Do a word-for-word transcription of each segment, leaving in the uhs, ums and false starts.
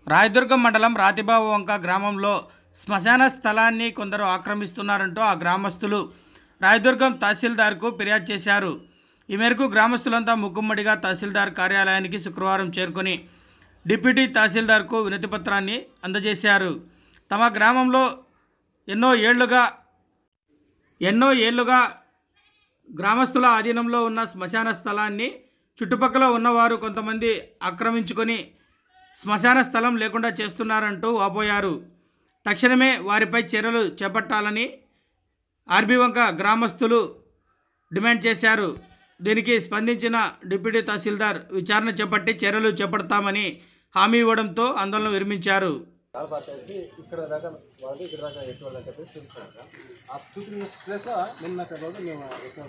రాయదుర్గం మండలం రాతిబావు వంక గ్రామంలో శ్మశాన స్థలాన్ని కొందరు ఆక్రమిస్తున్నారంటూ ఆ గ్రామస్తులు రాయదుర్గం తహసీల్దార్కు ఫిర్యాదు చేశారు. ఈ మేరకు గ్రామస్తులంతా ముక్కుమ్మడిగా తహసీల్దార్ కార్యాలయానికి శుక్రవారం చేరుకొని డిప్యూటీ తహసీల్దార్కు వినతిపత్రాన్ని అందజేశారు. తమ గ్రామంలో ఎన్నో ఏళ్లుగా ఎన్నో ఏళ్లుగా గ్రామస్తుల ఆధీనంలో ఉన్న శ్మశాన స్థలాన్ని చుట్టుపక్కల ఉన్నవారు కొంతమంది ఆక్రమించుకొని శ్మశాన స్థలం లేకుండా చేస్తున్నారంటూ వాపోయారు. తక్షణమే వారిపై చర్యలు చేపట్టాలని ఆర్బీ వంక గ్రామస్తులు డిమాండ్ చేశారు. దీనికి స్పందించిన డిప్యూటీ తహసీల్దార్ విచారణ చేపట్టి చర్యలు చేపడతామని హామీ ఇవ్వడంతో ఆందోళన విరమించారు. ఇక్కడ దాకా వాళ్ళు ఇక్కడ దాకా ఎటువంటి చెప్పేసి చూపించారు. ఆ చూసిన ప్లేస్లో నిన్న రోజు మేము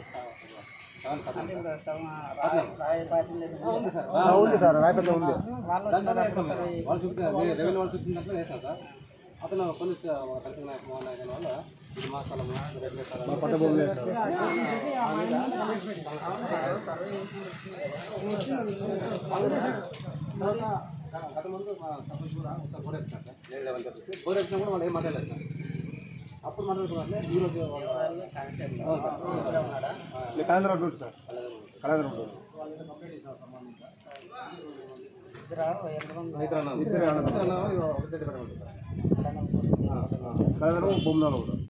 ఉంది సార్ రాయపేట ఉంది. వాళ్ళు చూపించారు రెవెన్యూ వాళ్ళు చూపించిన దాంట్లో వేసాం సార్. అతను పోలీస్ కలిసిన నాయకు మోహన్ నాయకు వల్ల ఇది మా స్థలం పట్ట భూములు గత ముందు మా సర్పంచ్ కూడా ఉత్తర బోర్ ఎక్కినారు సార్. బోర్ ఎక్కినా కూడా వాళ్ళు ఏం మాట్లాడలేదు సార్. అప్పుడు మాట్లాడుకున్నారులే ఈరోజు Kalandhra road sir Kalandhra road ఇద్దరు కళాంధ్ర భూమిలో కూడా